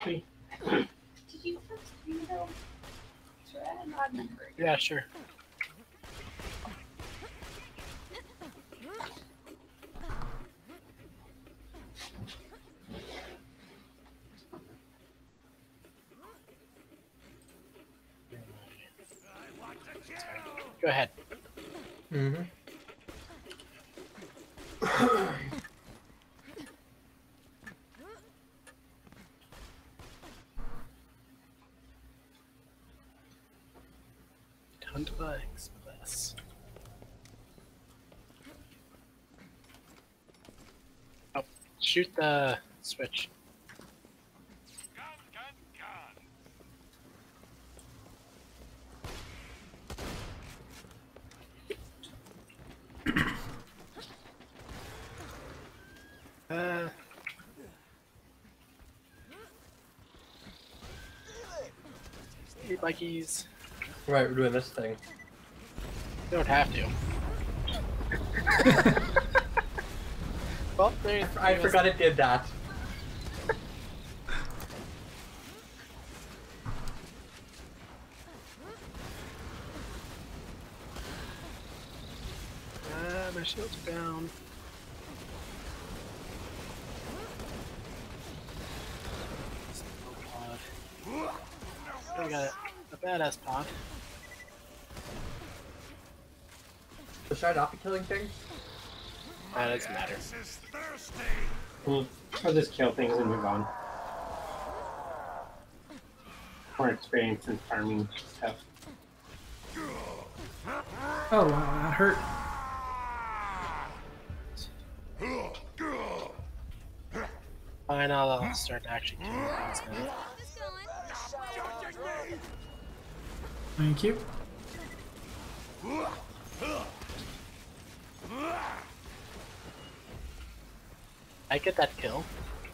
Did you text me though? Sure, I not remember. Yeah, sure. Go ahead. Mm-hmm. Hunt by Express. Oh, shoot the switch. Hey, bikies. Right, we're doing this thing. You don't have to. Well, there. I forgot it did that. My shield's down. I got a badass pod. So should I not be killing things? That doesn't matter. I'll just kill things and move on. More experience in farming stuff. Oh wow, that hurt. Fine, I'll start actually killing things now. Thank you. I get that kill.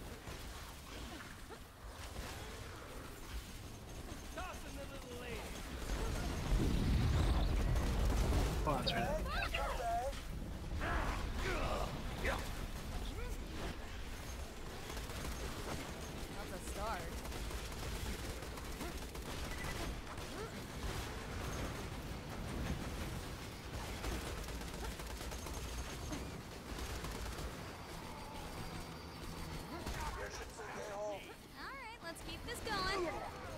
Oh, that's right. That's a start. Alright, let's keep this going.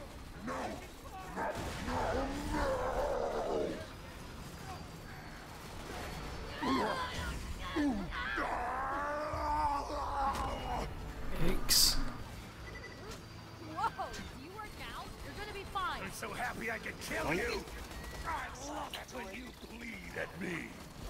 Yikes. Whoa, do you work out? You're gonna be fine. I'm so happy I can kill you! I love it when you bleed at me!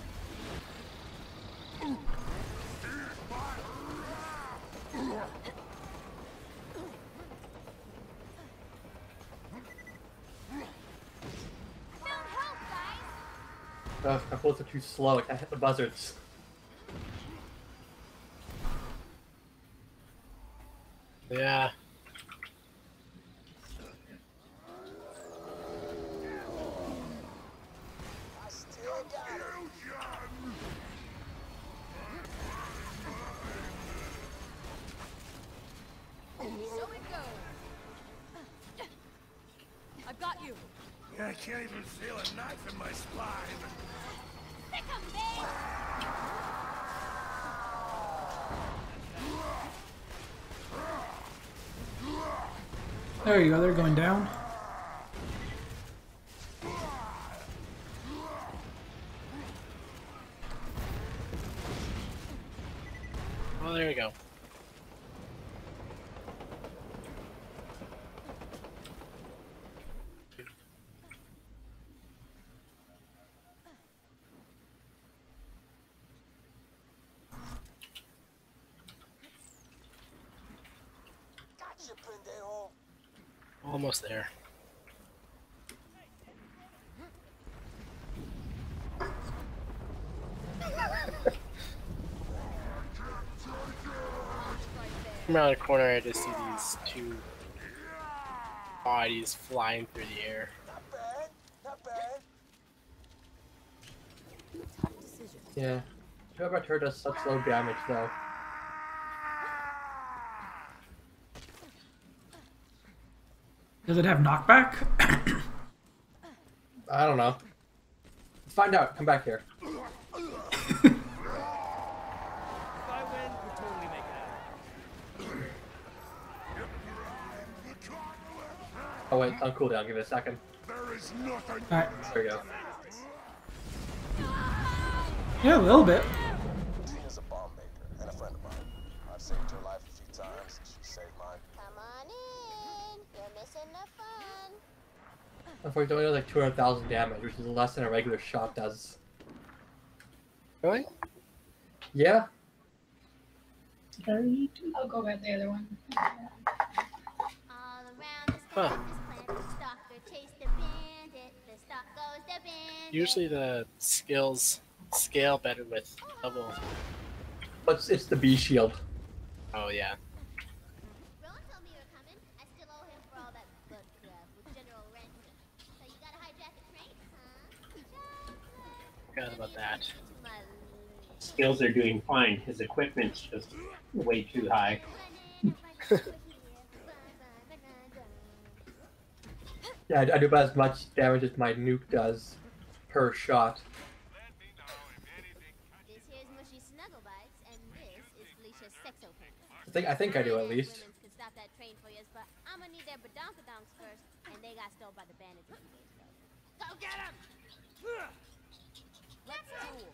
My bullets are too slow, I can't hit the buzzards. Yeah. So it goes. I've got you. I can't even feel a knife in my spine. Pick 'em, babe. There you go, they're going down. Well, there you go. Almost there. From around the corner, I just see these two bodies flying through the air. Tough decision. Yeah. Whoever turret does such low damage though. Does it have knockback? I don't know. Let's find out. Come back here. If I win, we'll totally make it happen. Oh wait, it's on cooldown. Give it a second. There is nothing. Alright. There we go. Yeah, a little bit. Tina's a bomb maker and a friend of mine. I've saved her life a few times, and she saved mine. Come on in. You're missing the fun. Unfortunately, it only does like 200,000 damage, which is less than a regular shot does. Really? Yeah. I'll go get the other one. All around the Huh. stalker chase the bandit. The stalk goes the bandit. Usually the skills scale better with level. But it's the B shield. Oh yeah. Ron told me you were coming. I still owe him for all that book club with General Renton. So you gotta hijack the train, huh? Forgot about that. My Skills are doing fine. His equipment's just way too high. Yeah, I do about as much damage as my nuke does per shot. This here's Mushy Snugglebites, and this is Felicia's Sexopin. I think I do at least. Women's could stop that train for you, but I'ma need their badonkadonks first, and they got stole by the bandits. Go get them! Let's duel.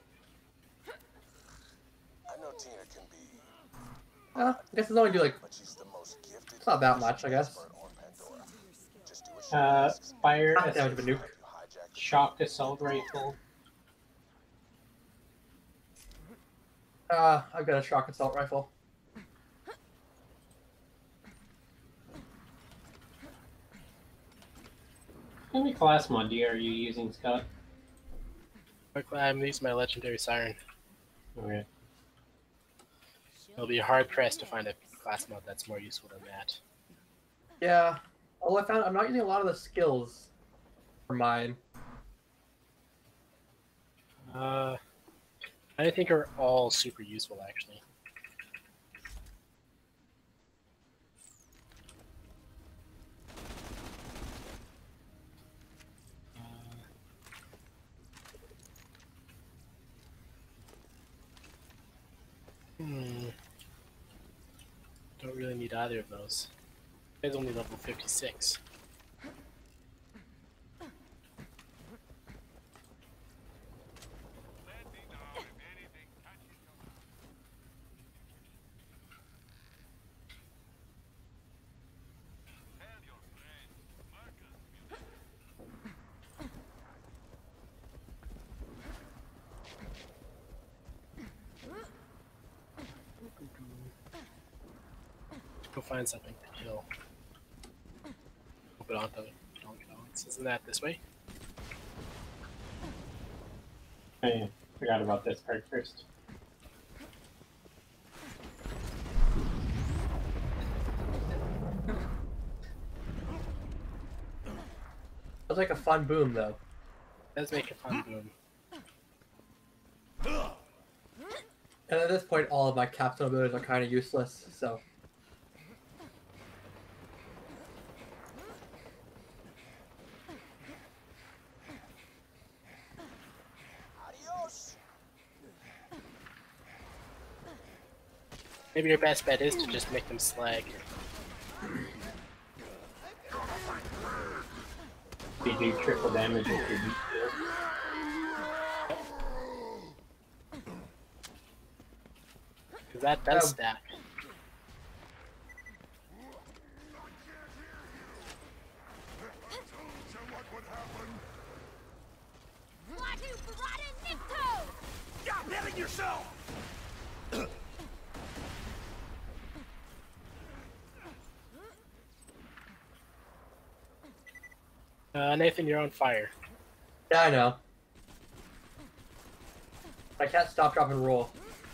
I know Tina can be, I guess it's only do like but she's the most gifted. It's not that much, I guess. expert on Pandora. Just do what she asks. Fire not damage of a nuke. You hijack the shock assault rifle. I've got a shock assault rifle. How many class mod are you using, Scott? I'm using my legendary siren. Okay. It'll be hard pressed to find a class mod that's more useful than that. Yeah. Although I found I'm not using a lot of the skills for mine. I think are all super useful actually. Don't really need either of those. It's only level 56. Go find something to kill. Put on the donkeys. Isn't that this way? I forgot about this part first. It's like a fun boom though. Does make a fun boom. And at this point, all of my capstone abilities are kind of useless. So Adios. Maybe your best bet is to just make them slag. You do triple damage with your beat shield. Because that does stack. So what would happen? Watu Barada Nikto! Stop hitting yourself! Nathan, you're on fire. yeah, I know. I can't stop, drop, and roll.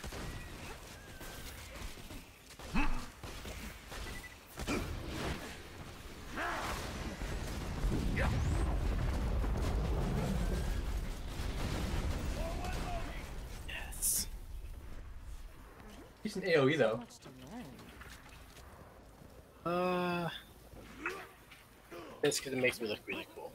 Yes. Decent AOE though. This because it makes me look really cool.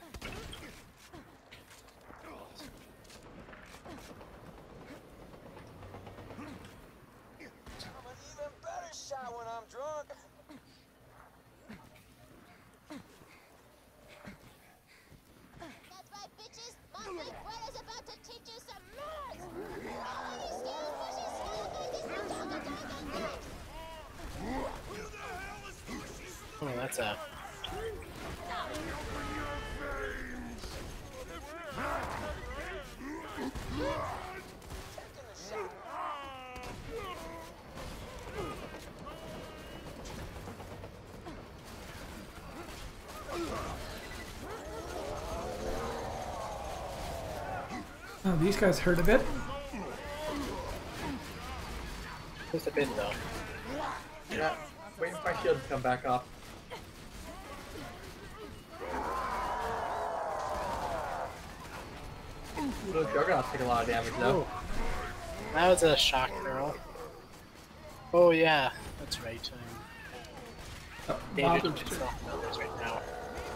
I'm an even better shot when I'm drunk. That's right, bitches. My big brother's about to teach you some manners. All of these scary bushes smell like this dog. Oh, that's a. Oh, these guys hurt a bit. Just a bit though. Yeah, waiting for my shield to come back up. Ooh, those Juggernauts take a lot of damage though. Oh, that was a shock girl. Oh yeah, that's right. Oh, Danger Bob- to myself and others right now.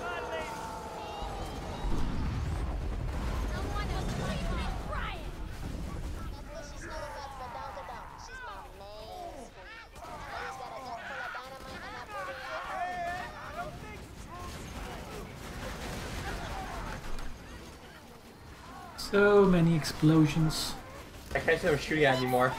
Someone else might be crying. That's what she's snow about for down to down. She's my main squeeze. Always got a gun full of dynamite and I put it So many explosions. I can't see them shooting at anymore.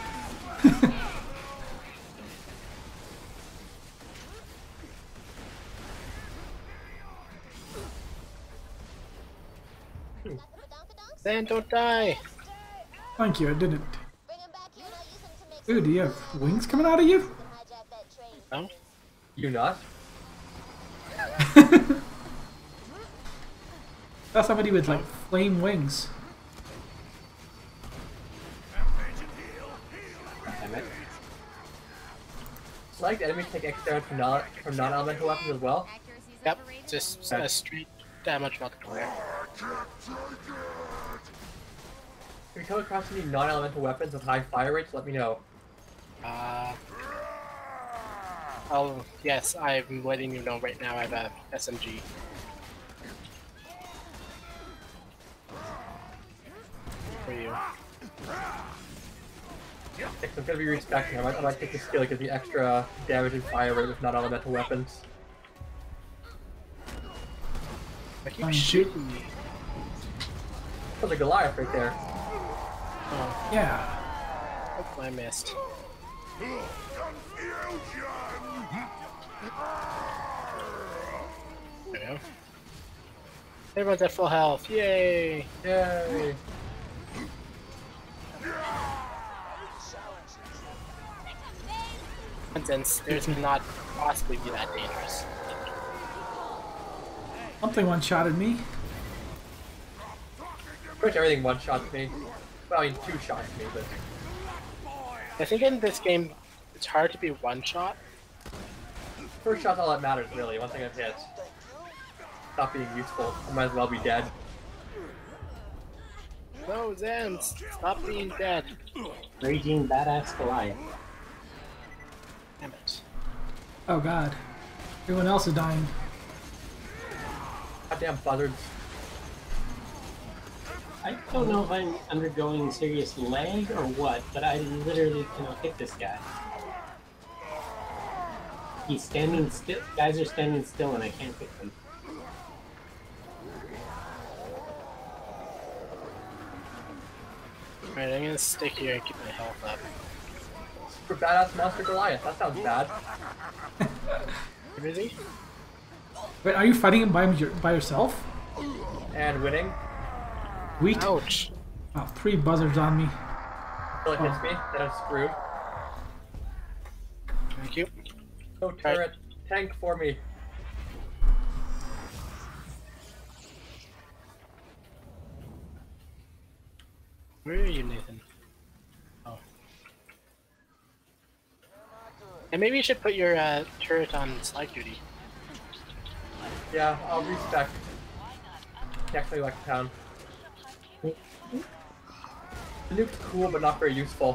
got the badonkadonks. Dan, don't die! Thank you, I didn't. Bring him back here and I'll use him to make Ooh, some do you have wings coming out of you? can hijack that train. No? You not? That's somebody with like flame wings. Damn it. Like the enemies take extra damage from non-elemental weapons as well. Yep, just straight damage multiplier. If you come across any non-elemental weapons with high fire rates, let me know. Oh, yes, I'm letting you know right now I have a SMG. For you. If I'm gonna be respecting, I might take the skill to give me extra damage and fire rate with non-elemental weapons. I keep Fine. shooting me. That was a Goliath right there. Oh, Yeah. I missed. There we go. Everyone's at full health. Yay! Yay! Nonsense. There's not possibly be that dangerous. Something one-shotted me. Pretty much everything one-shots me. Well, I mean, two-shots me, but... I think in this game, it's hard to be one-shot. First shot's all that matters, really. Once I get hit. Stop being useful. I might as well be dead. No, Zens! Stop being dead. Raging badass Goliath. Damn it. Oh god. Everyone else is dying. Goddamn buzzards. I don't know if I'm undergoing serious lag or what, but I literally cannot hit this guy. He's standing still. Guys are standing still and I can't hit them. Alright, I'm gonna stick here and keep my health up. Super badass monster Goliath. That sounds bad. You busy? Wait, are you fighting him by yourself? And winning. Wheat. Ouch! Oh, 3 buzzards on me. Until it hits me, then I'm screwed. Thank you. No turret. Tank for me. Where are you, Nathan? Oh. And maybe you should put your turret on slide duty. Yeah, I'll respec. Next time like town. The nuke's cool, but not very useful.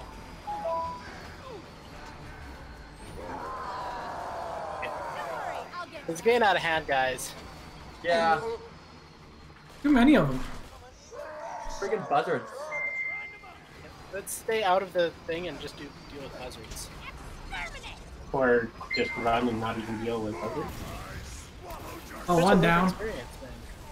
It's getting out of hand, guys. Yeah, Too many of them. friggin' buzzards. Let's stay out of the thing and just deal with buzzards. Or just run and not even deal with others. Oh, Such a one life down. experience, then.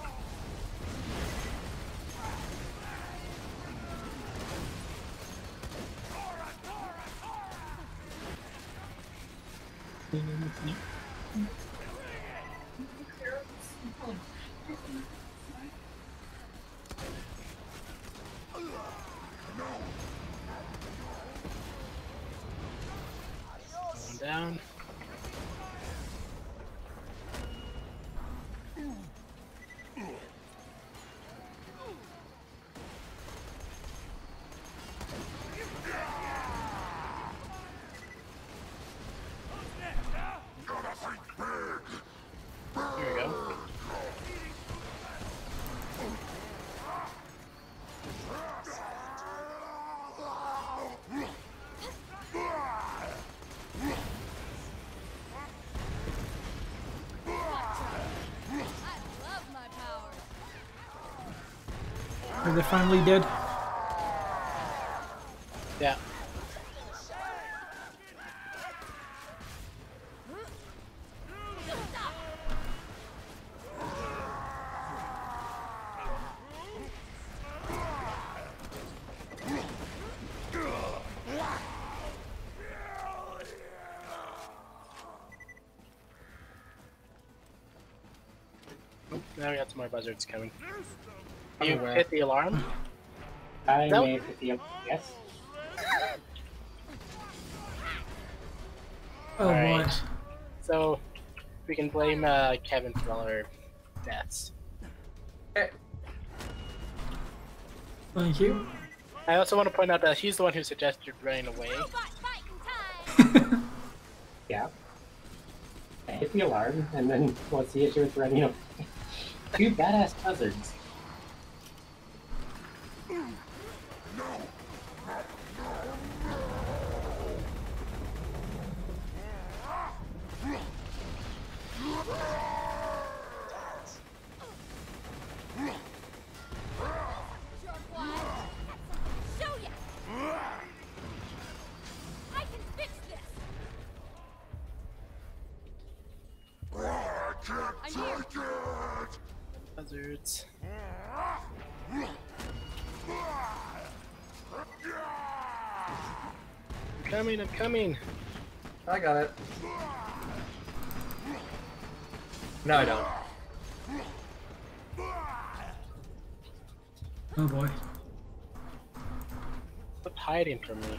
One down. Here we go. Are they finally dead? Yeah. Oh, now we got some more buzzards coming. I'm You aware. hit the alarm? I Nope. may have hit the yes. Oh Alright. boy. So, we can blame Kevin for all our deaths. Hey, Thank you. I also want to point out that he's the one who suggested running away. Yeah. I hit the alarm, and then what's the issue with running away? Two badass buzzards. Show ya! I can fix this! I can't take it! Buzzards. I'm coming, I'm coming. I got it. No, I don't. Oh boy. Stop hiding from me.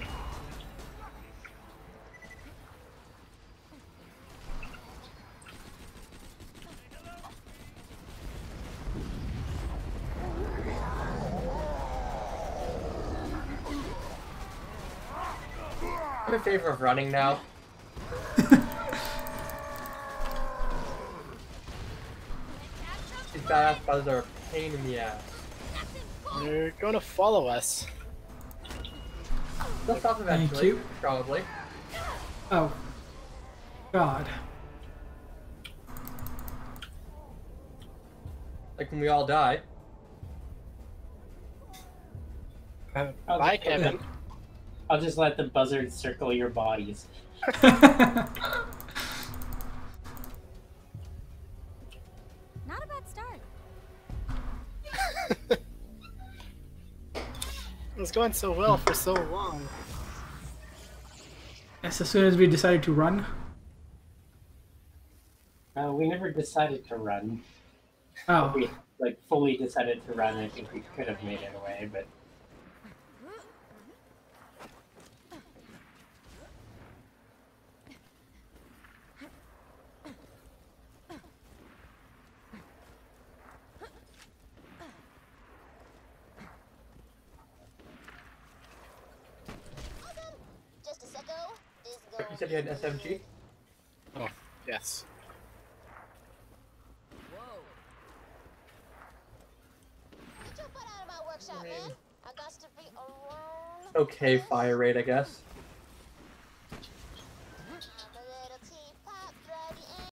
I'm in favor of running now. These badass buzzards are a pain in the ass. They're gonna follow us. They'll stop eventually, you. probably. Oh. God. Like when we all die. Bye, Kevin. I'll just let the buzzards circle your bodies. Not a bad start. It was going so well for so long. Yes, as soon as we decided to run. We never decided to run. Oh. We like fully decided to run. I think we could have made it away, but Just a secco. This You goes. said you had an SMG? Oh, yes. Get your butt out of my workshop, man. I got to be alone. Okay, fire rate, I guess.